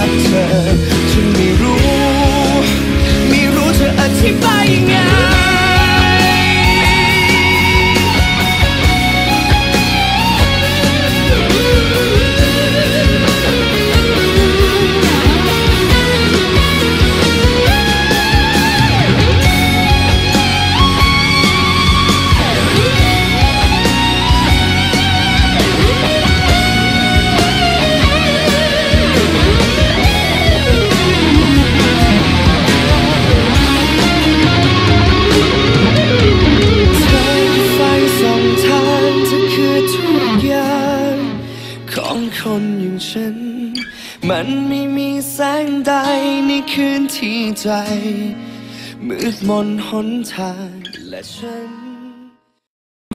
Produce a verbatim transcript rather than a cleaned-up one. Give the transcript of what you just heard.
กเธอฉันไม่รู้ไม่รู้จะอธิบายยังไงของคนอย่างฉันมันไม่มีแสงใดในคืนที่ใจมืดมนหนทางและฉัน